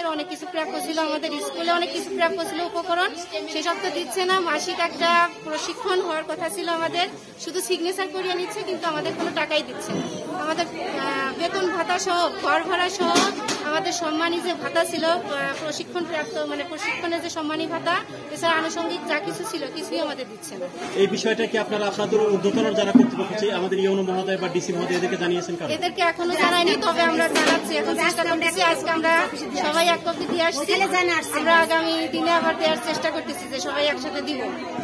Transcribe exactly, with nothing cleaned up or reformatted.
ক্ষেত্রে অনেক কিছু প্রাপ্য ছিল, আমাদের স্কুলে অনেক কিছু প্রাপ্য ছিল উপকরণ, সেসব তো দিচ্ছে না। মাসিক একটা প্রশিক্ষণ হওয়ার কথা ছিল আমাদের, শুধু সিগনেচার করিয়ে নিচ্ছে, কিন্তু আমাদের কোনো টাকাই দিচ্ছে না। আমাদের বেতন ভাতা সহ, ঘর ভাড়া সহ, আমাদের সম্মানী যে ভাতা ছিল, প্রশিক্ষণ প্রাপ্ত মানে প্রশিক্ষণের যে সম্মানী ভাতা, এছাড়া আনুষঙ্গিক যা কিছু ছিল কিছুই আমাদের দিচ্ছে না। এই বিষয়টা কি আপনারা আপনাদের ঊর্ধ্বতন যারা কর্তৃপক্ষ আমাদের ইউনো মহোদয় বা ডিসি মহোদয় এদেরকে জানিয়েছেন? এদেরকে এখনো জানাইনি, তবে আমরা জানাচ্ছি, এখন চেষ্টা করতেছি। আজকে আমরা সবাই এক কপি দিয়ে আসছি, আমরা আগামী দিনে আবার দেওয়ার চেষ্টা করতেছি যে সবাই একসাথে দিব।